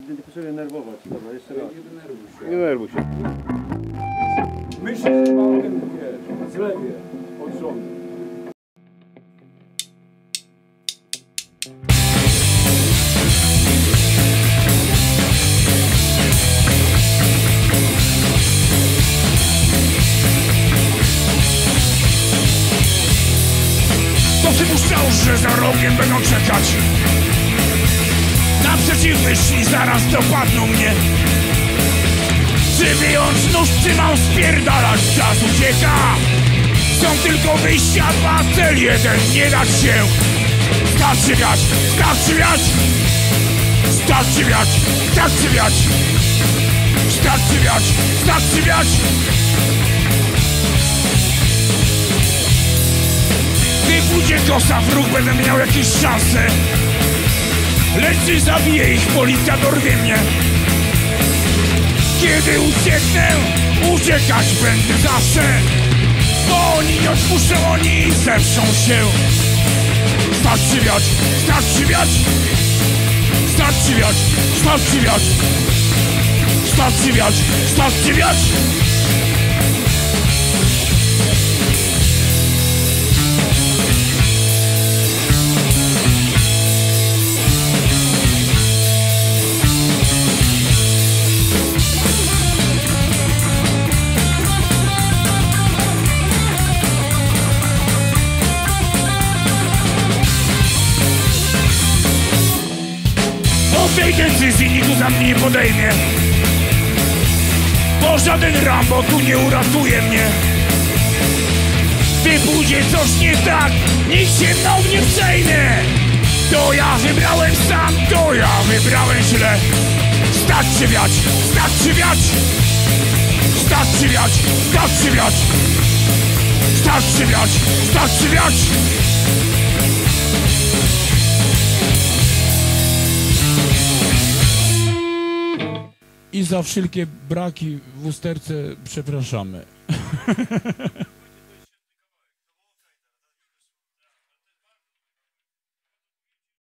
nie chcę się nerwować. Dobra, jeszcze raz. Nie nerwuj się. Myśl z małym, wiesz, zlewie od żony. To przypuszczał, że za rogiem będą czekać naprzeciw myśli, zaraz dopadną mnie. Czy wyjąć nóż, czy mam spierdalać? Czas ucieka. Są tylko wyjścia dwa, cel jeden, nie dać się. Starczy wiać, starczy wiać. Starczy wiać, starczy wiać. Starczy wiać, starczy wiać. Gdy pójdzie kosa w róg, będę miał jakieś szanse. Lecz czy zabiję ich, policja dorwie mnie. Kiedy ucieknę, uciekać będę zawsze. Bo oni nie odpuszczą, oni zemszczą się. Starczy wiać, starczy wiać. Starczy wiać, starczy wiać. Starczy wiać, starczy wiać. Tej decyzji nikt za mnie nie podejmie, bo żaden Rambo tu nie uratuje mnie. Gdy pójdzie coś nie tak, nikt się mną nie przejmie. To ja wybrałem sam, to ja wybrałem źle. Starczy wiać, starczy wiać. Starczy wiać, starczy wiać. Starczy wiać, starczy wiać. I za wszelkie braki w usterce przepraszamy.